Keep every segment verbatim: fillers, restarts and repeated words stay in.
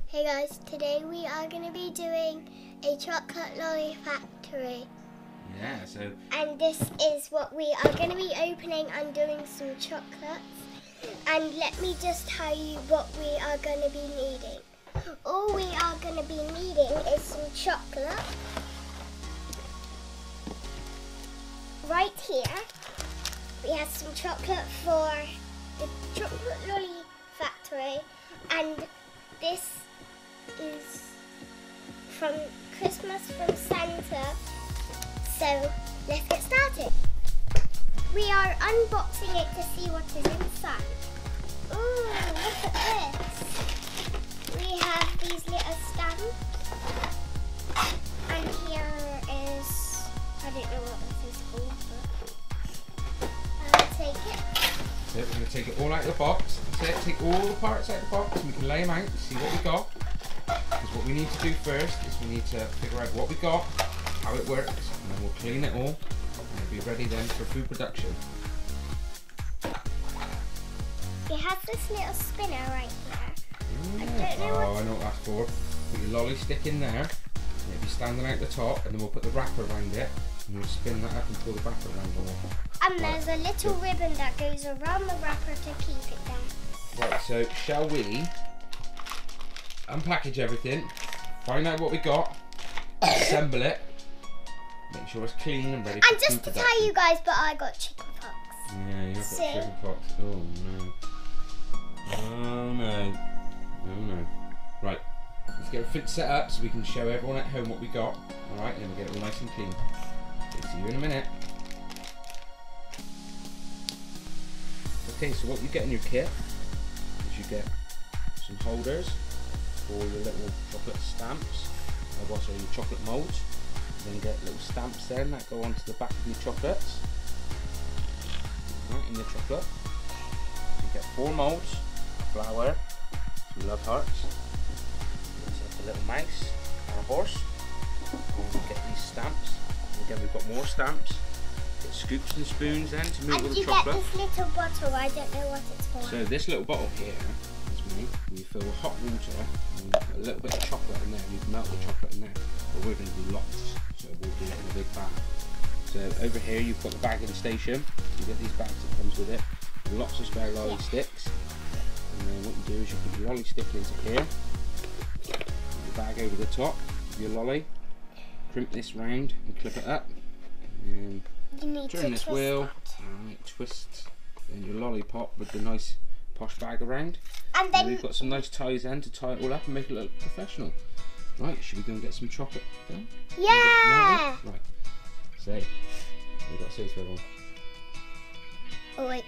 Hey guys, today we are going to be doing a chocolate lolly factory. Yeah, so... And this is what we are going to be opening and doing some chocolates. And let me just tell you what we are going to be needing. All we are going to be needing is some chocolate. Right here, we have some chocolate for the chocolate lolly factory. And this is from Christmas from Santa. So let's get started. We are unboxing it to see what is inside. Ooh, look at this. We have these little stamps. And here is, I don't know what this is called, but I'll take it. So we're going to take it all out of the box. So take all the parts out of the box and we can lay them out and see what we got. Because what we need to do first is we need to figure out what we got, how it works, and then we'll clean it all and it'll be ready then for food production. It has this little spinner right here. Yeah. I don't know oh, what... I know what that's for. Put your lolly stick in there, and it'll be standing out the top, and then we'll put the wrapper around it, and we'll spin that up and pull the wrapper around on it. And there's a little ribbon that goes around the wrapper to keep it down. Right, so shall we unpackage everything, find out what we got, assemble it, make sure it's clean and ready for And just to production. tell you guys, but I got chicken pox. Yeah, you've got So- chicken pox. Oh no. Oh no. Oh no. Right, let's get everything set up so we can show everyone at home what we got. Alright, and then we'll get it all nice and clean. Okay, see you in a minute. Okay, so what you get in your kit is you get some holders for your little chocolate stamps, or what are your chocolate moulds. Then get little stamps there that go onto the back of your chocolates. Right, in the chocolate. So you get four moulds, a flower, some love hearts, so a little mouse and a horse. And we get these stamps. And again, we've got more stamps. Get scoops and spoons then to move all And the you chocolate. get this little bottle, I don't know what it's for. So this little bottle here is made, we fill with hot water and put a little bit of chocolate in there, and you can melt the chocolate in there. But we're going to do lots, so we'll do it in a big bag. So over here you've got the bagging station. You get these bags that comes with it. Lots of spare lolly sticks. And then what you do is you put your lolly stick into here. Put your bag over the top of your lolly. Crimp this round and clip it up. And You need turn to this twist wheel, that. right, twist then your lollipop with the nice posh bag around. And And then we've got some nice ties then to tie it all up and make it look professional. Right, should we go and get some chocolate then? yeah. Right, say, we've got to say this to everyone. Oh wait.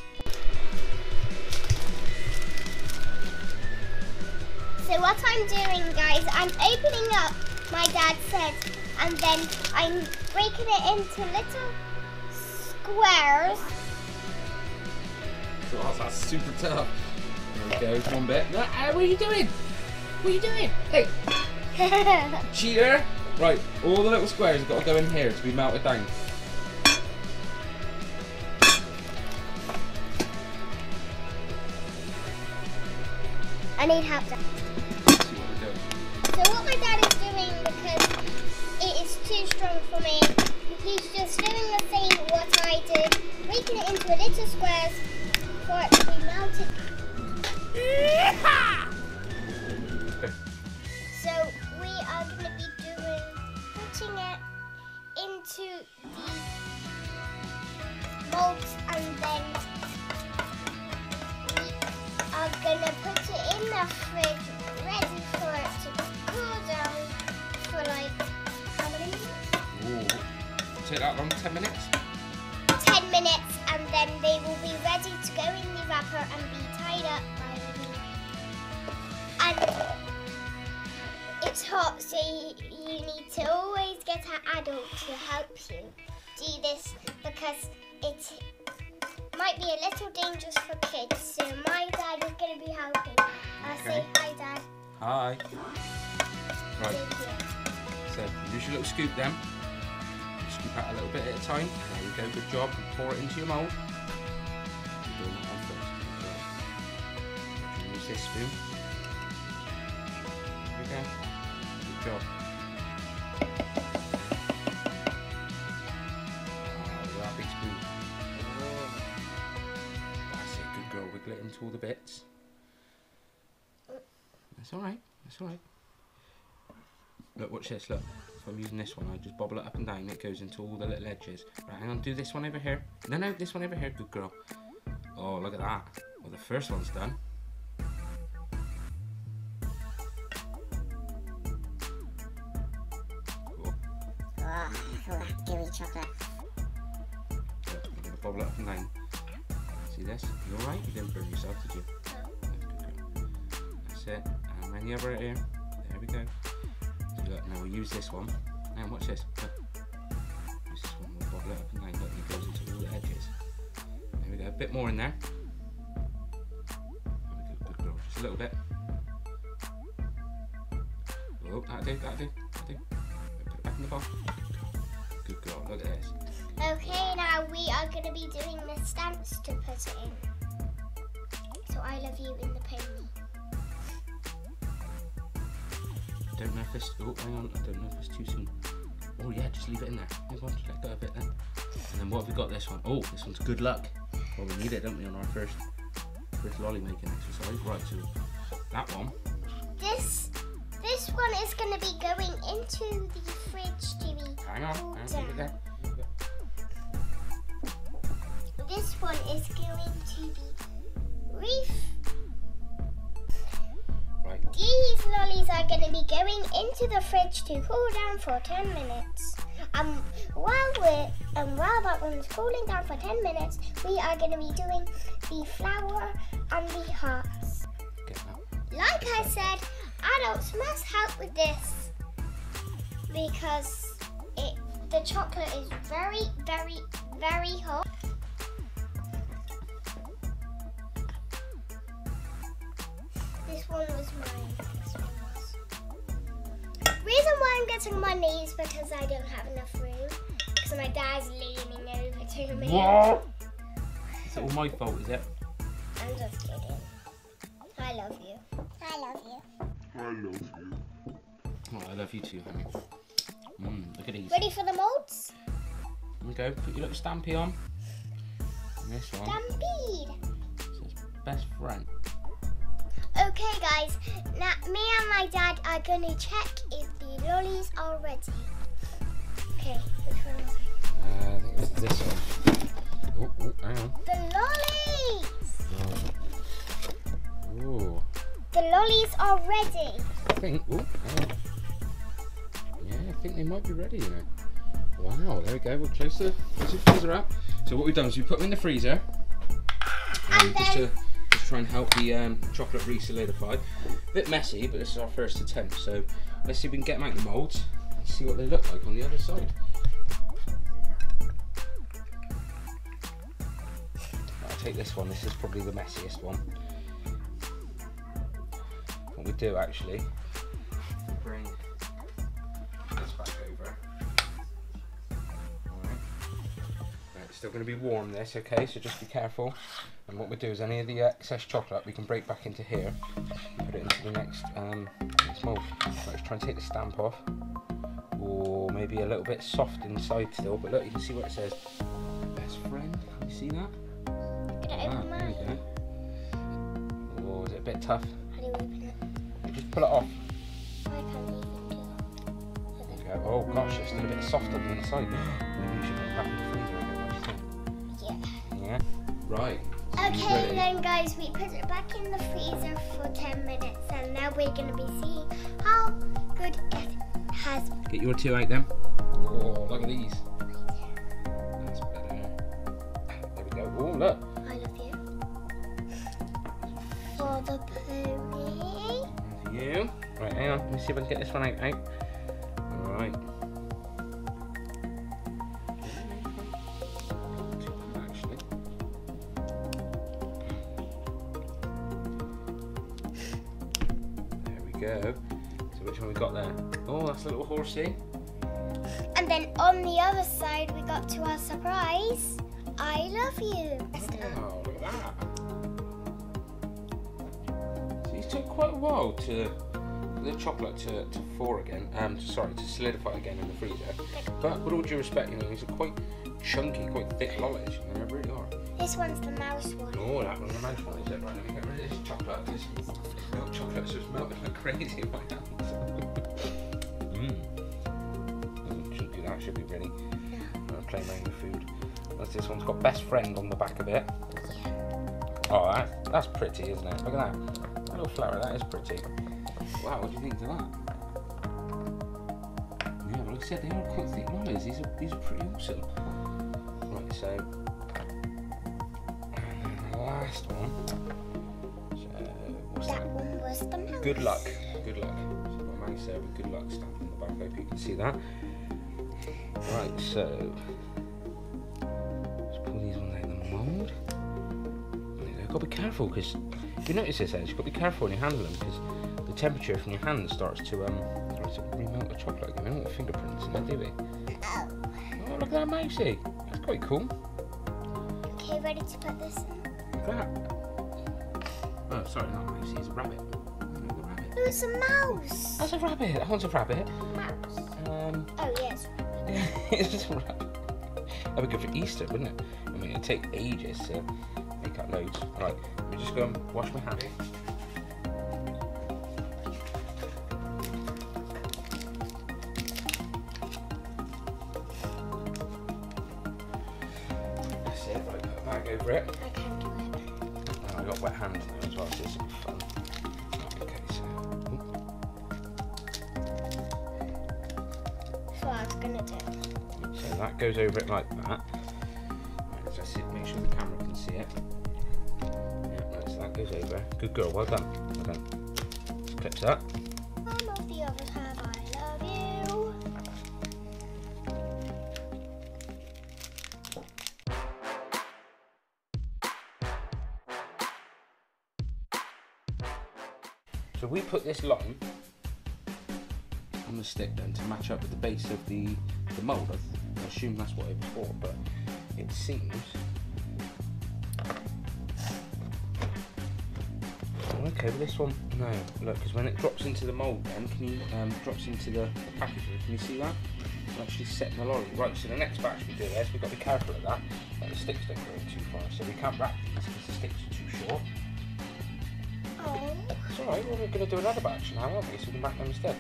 So what I'm doing, guys, I'm opening up my dad's set, and then I'm breaking it into little squares. Oh, that's super tough. There we go, one bit. No, uh, what are you doing? What are you doing? Hey, cheater! Right, all the little squares have got to go in here to be melted down. I need help. Dad. Let's see what we're doing. So what my dad is doing, because it is too strong for me, he's just doing the same what I did, breaking it into little squares for it to be melted. So we are going to be doing, putting it into the molds, and then we are going to put it in the fridge, ready for it to cool down for like, how many minutes? Ooh. Take that long, ten minutes? ten minutes, and then they will be ready to go in the wrapper and be tied up by me. And it's hot, so you, you need to always get an adult to help you do this, because it might be a little dangerous for kids. So my dad is going to be helping. I'll Okay. say hi, Dad. Hi. Right, Thank you. so use your little scoop then. Scoop out a little bit at a time. There you go, good job. And pour it into your mould. You're doing that one first. Good job. Use this spoon. we go. Good job. Oh, that big spoon. Oh. That's it, good girl. Wiggle it into all the bits. That's alright, that's alright. Look, watch this, look. If I'm using this one, I just bobble it up and down, it goes into all the little edges. Right, hang on, do this one over here. No, no, this one over here, good girl. Oh, look at that. Well, the first one's done. Cool. Oh, gooey chocolate. Look, I'm going to bobble it up and down. See this? You alright? You didn't burn yourself, did you? No. That's it. And then the other ear. There we go. So look, now we'll use this one. Now watch this. Look. Use this one, we'll bobble it up and down. Look, it goes into all the edges. There we go. A bit more in there. Good, good girl. Just a little bit. Oh, that'll do, that'll do, that'll do. Put it back in the bowl. Good girl. Look at this. Okay, now we are going to be doing the stamps to put it in. So I love you in the pony. I don't know if this. Oh, hang on. I don't know if it's too soon. Oh yeah, just leave it in there. Move on, just let go a bit then. And then what have we got? This one. Oh, this one's good luck. Well, we need it, don't we, on our first first lolly making exercise. Right, so that one. This this one is going to be going into the fridge to be Hang on. cooled Hang on. down. Leave it there. Leave it there. This one is going to be reef. Right. These lollies are going to be going into the fridge to cool down for ten minutes. Um, while we're um, while that one's cooling down for ten minutes, we are going to be doing the flower and the hearts. Get that. Like I said, adults must help with this because it the chocolate is very, very, very hot. This one was mine. This one was. Reason why I'm getting money is because I don't have enough room. Because my dad's leaning over to me. What? Is it all my fault, is it? I'm just kidding. I love you. I love you. I love you. Oh, I love you too, honey. Mmm, look at these. Ready for the molds? Here we go. Put your little stampy on. And this one Stampede. says best friend. Okay guys, now me and my dad are going to check if the lollies are ready. Okay, which one was it? Uh, I think it's this one. Oh, oh, hang on. The lollies! Oh. The lollies are ready. I think. Oh, hang on. Yeah, I think they might be ready, you know. Wow, there we go. We'll close the, close the freezer up. So what we've done is we put them in the freezer. Um, And just then- to just try and help the um, chocolate re-solidify. A bit messy, but this is our first attempt. So let's see if we can get them out the moulds and see what they look like on the other side. I'll take this one. This is probably the messiest one. What we do actually, we bring this back over. Alright. Right, it's still going to be warm this, okay, so just be careful. And what we do is any of the excess chocolate we can break back into here and put it into the next, um, next mould. Right, let's try and take the stamp off. Or maybe a little bit soft inside still, but look, you can see what it says. Best friend, can you see that? Ah, there we go. Oh, is it a bit tough? How do you open it? You just pull it off. I can't even do that. There we go. Oh gosh, it's still a bit soft on the inside. Maybe you should put it back in the freezer again, what do you think? Yeah. Yeah? Right. So these Okay ready. then guys, we put it back in the freezer for ten minutes and now we're going to be seeing how good it has been. Get your two out then. Oh, look at these. That's better. There we go. Oh, look. I love you. For the pony. For you. Right, hang on. Let me see if I can get this one out. out. Alright. Actually. There we go. So which one we got there? Oh, that's a little horsey. And then on the other side we got to our surprise. I love you. Oh, look at that. So these took quite a while to the chocolate to, to thaw again, um, to, sorry, to solidify again in the freezer. But with all due respect, you know, these are quite chunky, quite thick lollies, you know, they really are. This one's the mouse one. Oh, that one's the mouse one, is it? Right, let me get rid of this chocolate. This milk chocolate is just melting like crazy in my hands. Mmm. Mm, should do that, should be ready. Yeah. I'm going to play around with food. That's, this one's got best friend on the back of it. Yeah. Oh, that, that's pretty, isn't it? Look at that. That little flower, that is pretty. Wow, what do you think of that? Yeah, but like I said, they are quite thick lollies. These are, these are pretty awesome. Right, so... And then the last one. So, what's that? That one was the mouse. Good luck. Good luck. So I've got a mouse there with good luck stamped on the back. I hope you can see that. Right, so... Let's pull these ones out of the mould. You've got to be careful, because if you notice this, Ed, you've got to be careful when you handle them, because the temperature from your hand starts to um starts to remelt the chocolate again. We don't want fingerprints in there, do we? Oh. Oh, look at that mousey. That's quite cool. Okay, ready to put this in? Look at that. Oh, sorry, not a mousey, it's a rabbit. Oh, a rabbit. Oh, it's a mouse. That's a rabbit. That one's a rabbit. Mouse. Um, Oh, yes. yeah, it's just a rabbit. That'd be good for Easter, wouldn't it? I mean, it'd take ages to make up loads. Right, let me just go and wash my hands. That's it, right, put a bag over it. I can't do it. And I've got wet hands now as well, so this will be fun. Okay, so. That's what I was going to do. So that goes over it like that. Right, so sit, make sure the camera can see it. Yeah, right, so that goes over. Good girl, well done. Well done. Just clips that. Some of the others have I love you. So we put this line on the stick then to match up with the base of the, the mould. I assume that's what it was for, but it seems... Oh, okay, but this one, no, look, because when it drops into the mould then, can you, um, drops into the, the packaging, can you see that? It's actually set in the lorry. Right, so the next batch we do is, we've got to be careful of that, that the sticks don't go too far, so we can't wrap these because the sticks are too short. Oh. It's alright, well, we're going to do another batch now, aren't we, so we can wrap them instead.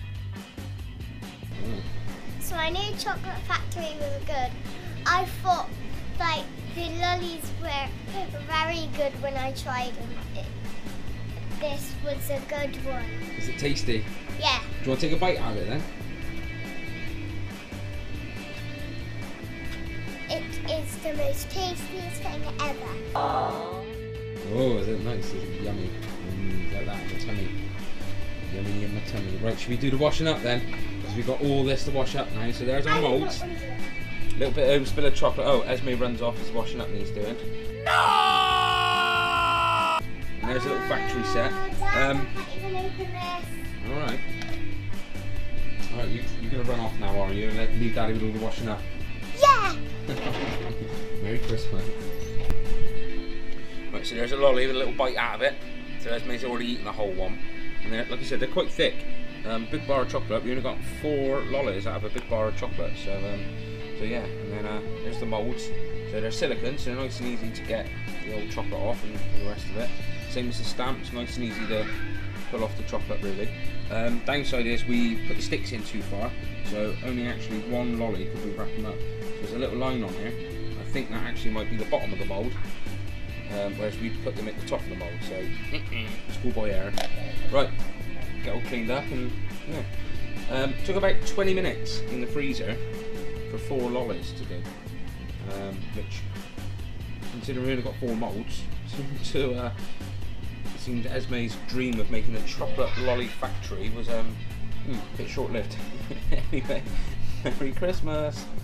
Mm. So I knew Chocolate Factory was good. I thought like the lollies were very good when I tried them. It, this was a good one. Is it tasty? Yeah. Do you want to take a bite out of it then? It is the most tastiest thing ever. Oh, is it nice? Is it yummy? Mm, like that in my tummy. Yummy in my tummy. Right, should we do the washing up then? Because we've got all this to wash up now. So there's our moulds. A little bit of spill of chocolate. Oh, Esme runs off. He's washing up and he's doing. No! And there's a little factory set. Um, I can't even open this. all right. All right, you, you're going to run off now, are you? And let, leave Daddy with all the washing up. Yeah! Merry Christmas. Right, so there's a lolly with a little bite out of it. So Esme's already eaten the whole one. And they're, like I said, they're quite thick. Um, big bar of chocolate. We only got four lollies out of a big bar of chocolate. So, um, so yeah. And then uh, there's the moulds. So they're silicone, so they're nice and easy to get the old chocolate off and, and the rest of it. Same as the stamps, nice and easy to pull off the chocolate really. Um, downside is we put the sticks in too far, so only actually one lolly because we wrap them up. So there's a little line on here. I think that actually might be the bottom of the mould, um, whereas we put them at the top of the mould. So schoolboy error. Right, get all cleaned up and yeah. Um, took about twenty minutes in the freezer for four lollies to do, um, which, considering we only got four moulds, seemed to uh, seemed Esme's dream of making a chocolate lolly factory was um, hmm, a bit short-lived. Anyway, Merry Christmas!